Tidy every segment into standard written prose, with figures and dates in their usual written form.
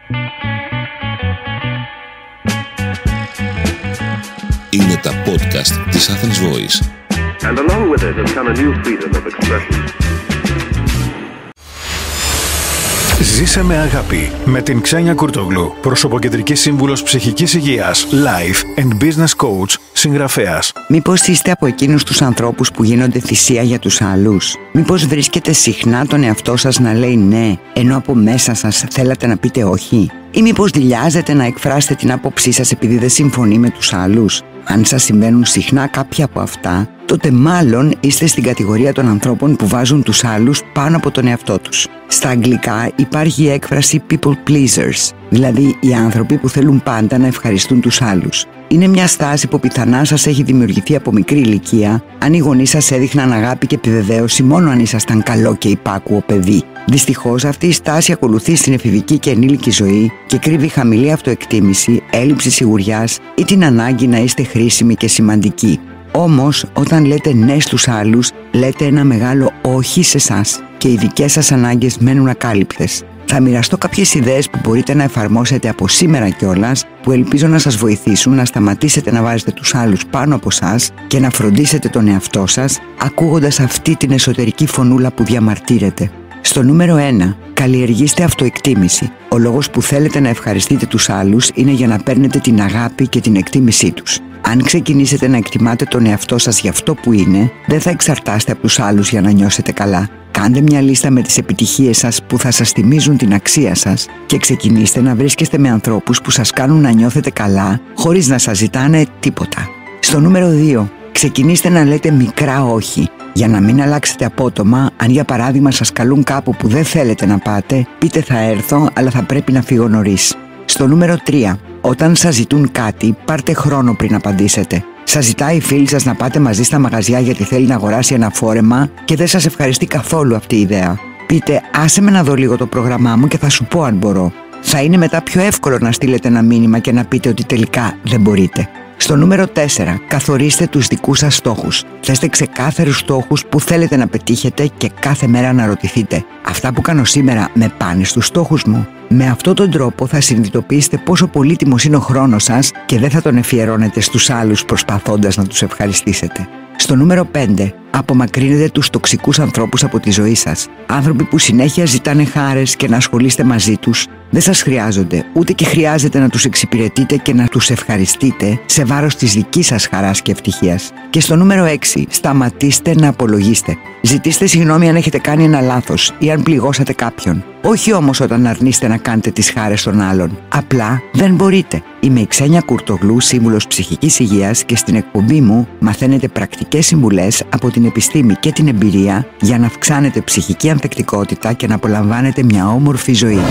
Είναι τα podcast της Athens Voice. And along with it has come a new freedom of expression. Ζήσε με αγάπη με την Ξένια Κουρτόγλου, προσωποκεντρική σύμβουλος ψυχικής υγείας, life and business coach, συγγραφέας. Μήπως είστε από εκείνους τους ανθρώπους που γίνονται θυσία για τους άλλους? Μήπως βρίσκετε συχνά τον εαυτό σας να λέει ναι, ενώ από μέσα σας θέλατε να πείτε όχι? Ή μήπως δειλιάζετε να εκφράσετε την άποψή σας επειδή δεν συμφωνεί με τους άλλους? Αν σας συμβαίνουν συχνά κάποια από αυτά, τότε μάλλον είστε στην κατηγορία των ανθρώπων που βάζουν τους άλλους πάνω από τον εαυτό τους. Στα αγγλικά υπάρχει η έκφραση people pleasers, δηλαδή οι άνθρωποι που θέλουν πάντα να ευχαριστούν τους άλλους. Είναι μια στάση που πιθανά σας έχει δημιουργηθεί από μικρή ηλικία, αν οι γονείς σας έδειχναν αγάπη και επιβεβαίωση μόνο αν ήσασταν καλό και υπάκουο παιδί. Δυστυχώς αυτή η στάση ακολουθεί στην εφηβική και ενήλικη ζωή και κρύβει χαμηλή αυτοεκτίμηση, έλλειψη σιγουριάς ή την ανάγκη να είστε χρήσιμοι και σημαντικοί. Όμως, όταν λέτε ναι στους άλλους, λέτε ένα μεγάλο όχι σε εσάς και οι δικές σας ανάγκες μένουν ακάλυπτες. Θα μοιραστώ κάποιες ιδέες που μπορείτε να εφαρμόσετε από σήμερα κιόλας, που ελπίζω να σας βοηθήσουν να σταματήσετε να βάζετε τους άλλους πάνω από εσάς και να φροντίσετε τον εαυτό σας, ακούγοντας αυτή την εσωτερική φωνούλα που διαμαρτύρεται. Στο νούμερο 1, καλλιεργήστε αυτοεκτίμηση. Ο λόγος που θέλετε να ευχαριστείτε τους άλλους είναι για να παίρνετε την αγάπη και την εκτίμησή τους. Αν ξεκινήσετε να εκτιμάτε τον εαυτό σας για αυτό που είναι, δεν θα εξαρτάστε από τους άλλους για να νιώσετε καλά. Κάντε μια λίστα με τις επιτυχίες σας που θα σας θυμίζουν την αξία σας και ξεκινήστε να βρίσκεστε με ανθρώπους που σας κάνουν να νιώθετε καλά χωρίς να σας ζητάνε τίποτα. Στο νούμερο 2, ξεκινήστε να λέτε μικρά όχι. Για να μην αλλάξετε απότομα, αν για παράδειγμα σας καλούν κάπου που δεν θέλετε να πάτε, πείτε θα έρθω, αλλά θα πρέπει να φύγω νωρίς. Στο νούμερο 3, όταν σας ζητούν κάτι, πάρτε χρόνο πριν απαντήσετε. Σας ζητάει η φίλη σας να πάτε μαζί στα μαγαζιά γιατί θέλει να αγοράσει ένα φόρεμα και δεν σας ευχαριστεί καθόλου αυτή η ιδέα. Πείτε άσε με να δω λίγο το πρόγραμμά μου και θα σου πω αν μπορώ. Θα είναι μετά πιο εύκολο να στείλετε ένα μήνυμα και να πείτε ότι τελικά δεν μπορείτε. Στο νούμερο 4, καθορίστε τους δικούς σας στόχους. Θέστε ξεκάθαρους στόχους που θέλετε να πετύχετε και κάθε μέρα να ρωτηθείτε: αυτά που κάνω σήμερα με πάνε στους στόχους μου? Με αυτόν τον τρόπο θα συνειδητοποιήσετε πόσο πολύτιμος είναι ο χρόνος σας και δεν θα τον αφιερώνετε στους άλλους προσπαθώντας να τους ευχαριστήσετε. Στο νούμερο 5, απομακρύνετε τους τοξικούς ανθρώπους από τη ζωή σας. Άνθρωποι που συνέχεια ζητάνε χάρες και να ασχολείστε μαζί τους δεν σας χρειάζονται, ούτε και χρειάζεται να τους εξυπηρετείτε και να τους ευχαριστείτε σε βάρος της δικής σας χαράς και ευτυχίας. Και στο νούμερο 6, σταματήστε να απολογείστε. Ζητήστε συγγνώμη αν έχετε κάνει ένα λάθος ή αν πληγώσατε κάποιον. Όχι όμως όταν αρνείστε να κάνετε τις χάρες των άλλων. Απλά δεν μπορείτε. Είμαι η Ξένια Κουρτόγλου, σύμβουλος ψυχικής υγείας, και στην εκπομπή μου μαθαίνετε πρακτικές συμβουλές από την επιστήμη και την εμπειρία για να αυξάνετε ψυχική ανθεκτικότητα και να απολαμβάνετε μια όμορφη ζωή.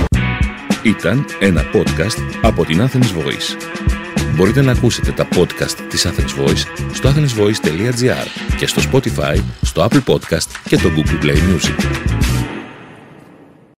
Ήταν ένα podcast από την Athens Voice. Μπορείτε να ακούσετε τα podcast της Athens Voice στο athensvoice.gr και στο Spotify, στο Apple Podcast και το Google Play Music.